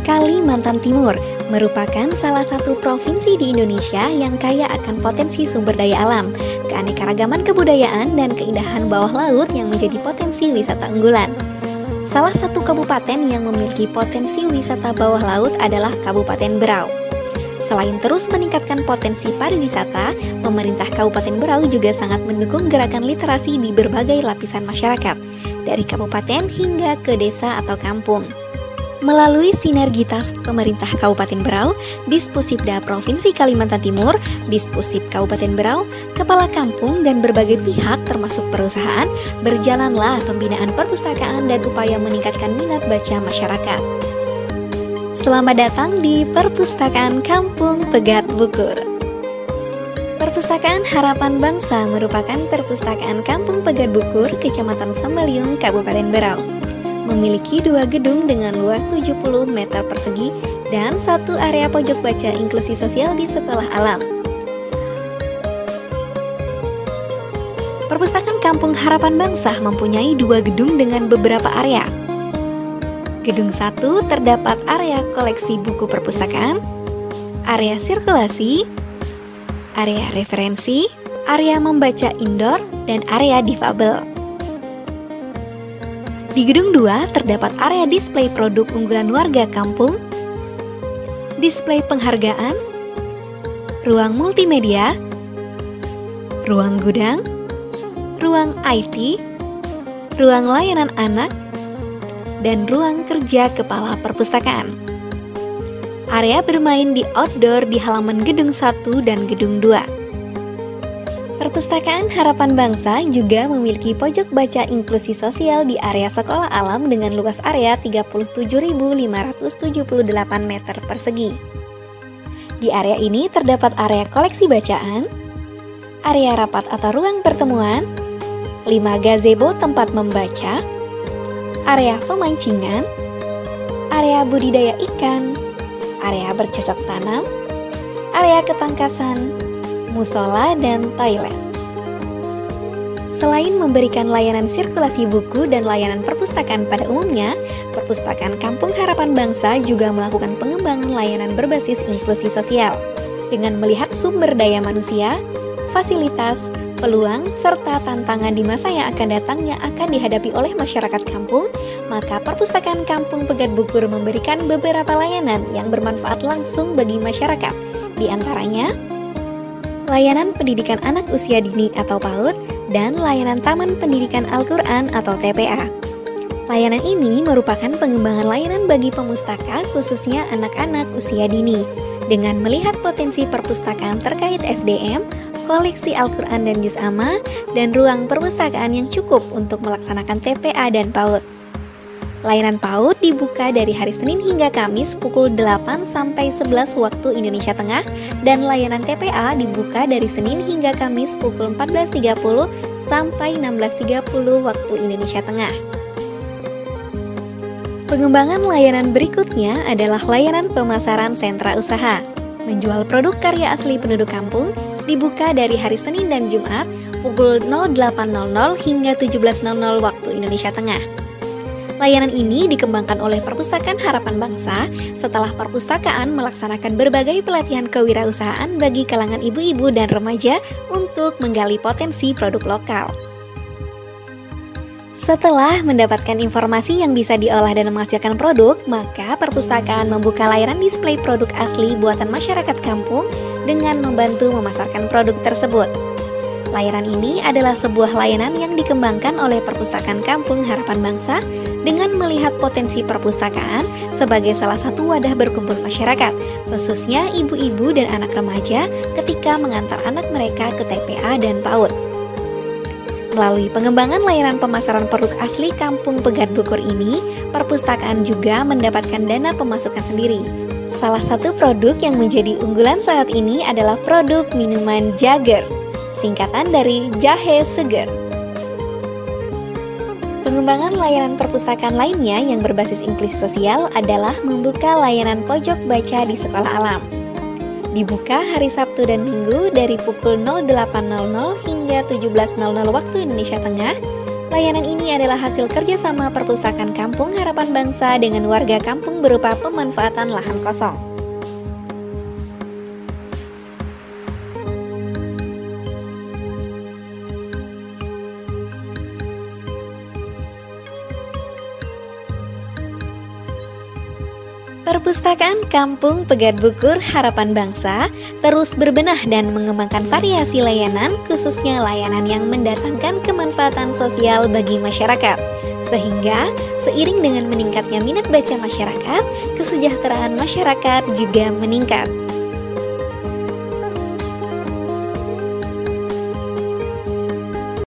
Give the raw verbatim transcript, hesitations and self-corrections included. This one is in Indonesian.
Kalimantan Timur merupakan salah satu provinsi di Indonesia yang kaya akan potensi sumber daya alam, keanekaragaman kebudayaan, dan keindahan bawah laut yang menjadi potensi wisata unggulan. Salah satu kabupaten yang memiliki potensi wisata bawah laut adalah Kabupaten Berau. Selain terus meningkatkan potensi pariwisata, pemerintah Kabupaten Berau juga sangat mendukung gerakan literasi di berbagai lapisan masyarakat, dari kabupaten hingga ke desa atau kampung. Melalui sinergitas pemerintah Kabupaten Berau, Dispusibda Provinsi Kalimantan Timur, Dispusip Kabupaten Berau, kepala kampung, dan berbagai pihak termasuk perusahaan, berjalanlah pembinaan perpustakaan dan upaya meningkatkan minat baca masyarakat. Selamat datang di Perpustakaan Kampung Pegat Bukur. Perpustakaan Harapan Bangsa merupakan perpustakaan Kampung Pegat Bukur, Kecamatan Sambaliung, Kabupaten Berau. Memiliki dua gedung dengan luas tujuh puluh meter persegi dan satu area pojok baca inklusi sosial di Sekolah Alam. Perpustakaan Kampung Harapan Bangsa mempunyai dua gedung dengan beberapa area. Gedung satu terdapat area koleksi buku perpustakaan, area sirkulasi, area referensi, area membaca indoor, dan area difabel. Di gedung dua terdapat area display produk unggulan warga kampung, display penghargaan, ruang multimedia, ruang gudang, ruang I T, ruang layanan anak, dan ruang kerja kepala perpustakaan. Area bermain di outdoor di halaman gedung satu dan gedung dua. Perpustakaan Harapan Bangsa juga memiliki pojok baca inklusi sosial di area Sekolah Alam dengan luas area tiga puluh tujuh ribu lima ratus tujuh puluh delapan meter persegi. Di area ini terdapat area koleksi bacaan, area rapat atau ruang pertemuan, lima gazebo tempat membaca, area pemancingan, area budidaya ikan, area bercocok tanam, area ketangkasan, musola, dan toilet. Selain memberikan layanan sirkulasi buku dan layanan perpustakaan pada umumnya, Perpustakaan Kampung Harapan Bangsa juga melakukan pengembangan layanan berbasis inklusi sosial. Dengan melihat sumber daya manusia, fasilitas, peluang, serta tantangan di masa yang akan datang yang akan dihadapi oleh masyarakat kampung, maka Perpustakaan Kampung Pegat Bukur memberikan beberapa layanan yang bermanfaat langsung bagi masyarakat. Di antaranya, layanan pendidikan anak usia dini atau PAUD, dan layanan Taman Pendidikan Al-Quran atau T P A. Layanan ini merupakan pengembangan layanan bagi pemustaka khususnya anak-anak usia dini, dengan melihat potensi perpustakaan terkait S D M, koleksi Al-Quran dan Juz Amma, dan ruang perpustakaan yang cukup untuk melaksanakan T P A dan PAUD. Layanan PAUD dibuka dari hari Senin hingga Kamis pukul delapan sampai sebelas waktu Indonesia Tengah, dan layanan T P A dibuka dari Senin hingga Kamis pukul empat belas tiga puluh sampai enam belas tiga puluh waktu Indonesia Tengah. Pengembangan layanan berikutnya adalah layanan pemasaran sentra usaha. Menjual produk karya asli penduduk kampung dibuka dari hari Senin dan Jumat pukul delapan hingga tujuh belas waktu Indonesia Tengah. Layanan ini dikembangkan oleh Perpustakaan Harapan Bangsa setelah perpustakaan melaksanakan berbagai pelatihan kewirausahaan bagi kalangan ibu-ibu dan remaja untuk menggali potensi produk lokal. Setelah mendapatkan informasi yang bisa diolah dan menghasilkan produk, maka perpustakaan membuka layanan display produk asli buatan masyarakat kampung dengan membantu memasarkan produk tersebut. Layanan ini adalah sebuah layanan yang dikembangkan oleh Perpustakaan Kampung Harapan Bangsa dengan melihat potensi perpustakaan sebagai salah satu wadah berkumpul masyarakat, khususnya ibu-ibu dan anak remaja ketika mengantar anak mereka ke T P A dan PAUD. Melalui pengembangan layanan pemasaran produk asli Kampung Pegat Bukur ini, perpustakaan juga mendapatkan dana pemasukan sendiri. Salah satu produk yang menjadi unggulan saat ini adalah produk minuman Jager, singkatan dari jahe seger. Pengembangan layanan perpustakaan lainnya yang berbasis inklusi sosial adalah membuka layanan pojok baca di Sekolah Alam. Dibuka hari Sabtu dan Minggu dari pukul delapan hingga tujuh belas waktu Indonesia Tengah, Layanan ini adalah hasil kerjasama Perpustakaan Kampung Harapan Bangsa dengan warga kampung berupa pemanfaatan lahan kosong. Perpustakaan Kampung Pegat Bukur Harapan Bangsa terus berbenah dan mengembangkan variasi layanan, khususnya layanan yang mendatangkan kemanfaatan sosial bagi masyarakat. Sehingga, seiring dengan meningkatnya minat baca masyarakat, kesejahteraan masyarakat juga meningkat.